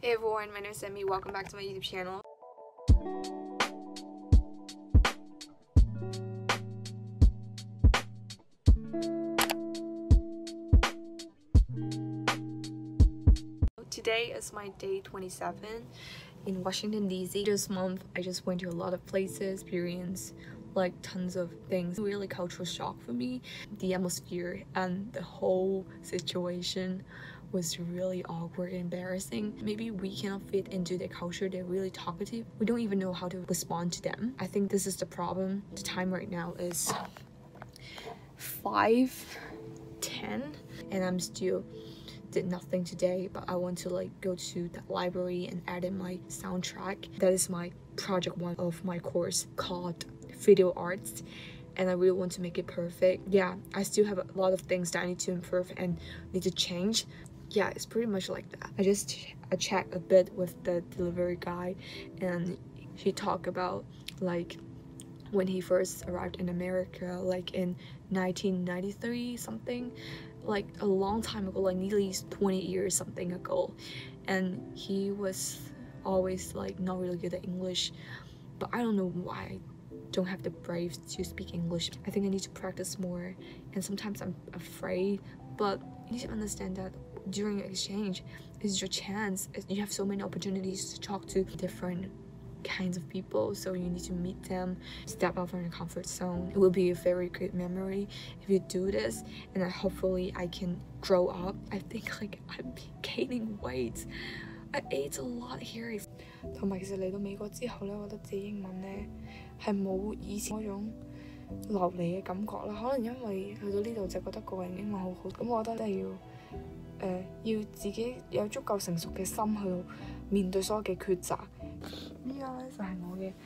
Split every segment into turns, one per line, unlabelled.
Hey everyone, my name is Emme. Welcome back to my YouTube channel. Today is my day 27 in Washington DC. This month I just went to a lot of places, experienced like tons of things. Really cultural shock for me. The atmosphere and the whole situation was really awkward and embarrassing. Maybe we cannot fit into their culture. They're really talkative. We don't even know how to respond to them. I think this is the problem. The time right now is 5:10 and I'm still did nothing today, but I want to like go to the library and add in my soundtrack. That is my project one of my course called video arts, and I really want to make it perfect. Yeah, I still have a lot of things that I need to improve and need to change. Yeah, it's pretty much like that. I checked a bit with the delivery guy, and he talked about like when he first arrived in America, like in 1993 something, like a long time ago, like nearly 20 years something ago, and he was always like not really good at English, but I don't know why I don't have the brave to speak English. I think I need to practice more, and sometimes I'm afraid, but you need to understand that during exchange is your chance. You have so many opportunities to talk to different kinds of people, so you need to meet them, step out from your comfort zone. It will be a very good memory if you do this, and hopefully I can grow up. I think like I'm gaining weight. I ate a lot here. 同埋其實嚟到美國之後咧，我覺得自己英文咧係冇以前嗰種流利嘅感覺啦。可能因為去到呢度就覺得個人英文好好，咁我覺得都係要自己有足夠成熟嘅心去面對所有嘅抉擇。依家咧就係我嘅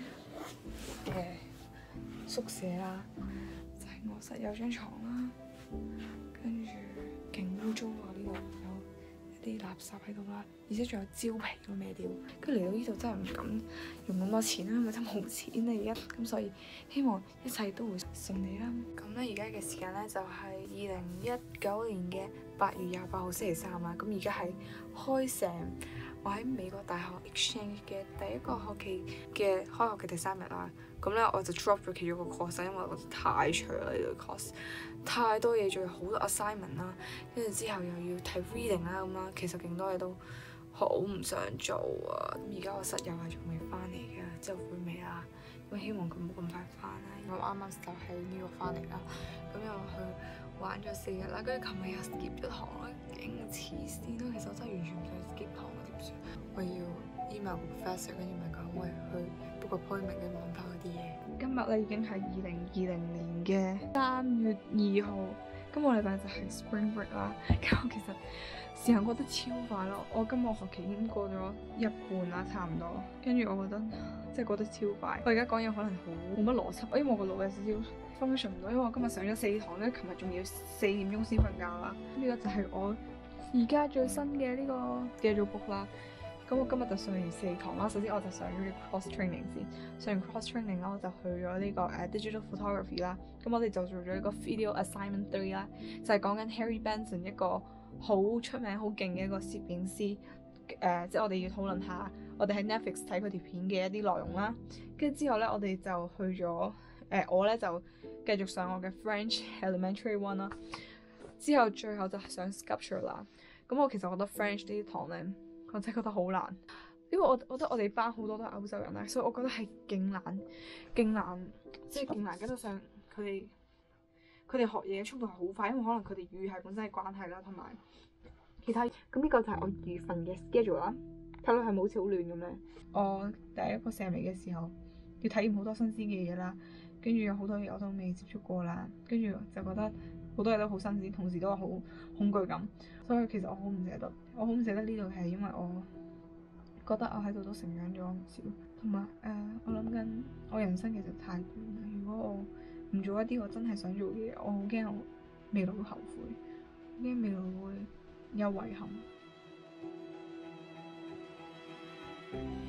宿舍啦，就係我室友張床啦，跟住勁污糟啊！呢度有一啲垃圾喺度啦，而且仲有蕉皮都咩料，跟住嚟到呢度真係唔敢用咁多錢啦，因為真係冇錢啦而家，咁所以希望一切都會順利啦。咁咧而家嘅時間咧就係2019年嘅8月28號星期3啦，咁而家係開成我喺美國大學 exchange 嘅第一個學期嘅開學嘅第3日啦，咁咧我就 drop 咗其中一個 course， 因為我覺得太長啦呢個 course， 太多嘢，仲有好多 assignment 啦，跟住之後又要睇 reading 啦咁啦，其實勁多嘢都好唔想做啊！咁而家我室友係仲未翻嚟嘅，之後會未啦？咁希望佢冇咁快翻啦。我啱啱就喺呢度翻嚟啦，咁又去玩咗4日啦，跟住琴日又 skip 咗堂啦，勁黐線咯！其實我真係完全唔想 skip 堂啊，點算？我要 email 個 professor， 跟住咪講我係去 book 個 appointment 嘅網拍嗰啲嘢。今日咧已經係2020年嘅3月2號，今個禮拜就係 spring break 啦。咁我其實時間過得超快咯，我今個學期已經過咗一半啦，差唔多。跟住我覺得即係過得超快。我而家講嘢可能好冇乜邏輯，因為我個腦有少少 function 唔到，因為我今日上咗4堂咧，琴日仲要4點鐘先瞓覺啦。呢個就係我而家最新嘅呢個 schedule book 啦。咁我今日就上完4堂啦。首先我就上咗個 cross training 先，上完 cross training 啦，我就去咗呢個digital photography 啦。咁我哋就做咗一個 video assignment 3啦，就係講緊 Harry Benson 一個好出名、好勁嘅一個攝影師。即係我哋要討論下我哋喺 Netflix 睇佢條片嘅一啲內容啦。跟住之後咧，我哋就去咗我咧就繼續上我嘅 French Elementary 1啦。之後最後就係上 sculpture 啦。咁我其實覺得 French 呢啲堂咧，我真係覺得好難，因為我覺得我哋班好多都係歐洲人啦，所以我覺得係勁難，即係勁難跟得上佢哋學嘢嘅速度係好快，因為可能佢哋語系本身嘅關係啦，同埋其他。咁呢個就係我2月份嘅 schedule 啦，睇落係冇好似好亂咁樣。我第一個 semester 嘅時候要體驗好多新鮮嘅嘢啦，跟住有好多嘢我都未接觸過啦，跟住就覺得好多嘢都好新鮮，同時都係好恐懼感，所以其實我好唔捨得。我好唔捨得呢度係因為我覺得我喺度都成長咗唔少，同埋我諗緊我人生其實太短啦。如果我唔做一啲我真係想做嘅嘢，我好驚我未來會後悔，好驚未來會有遺憾。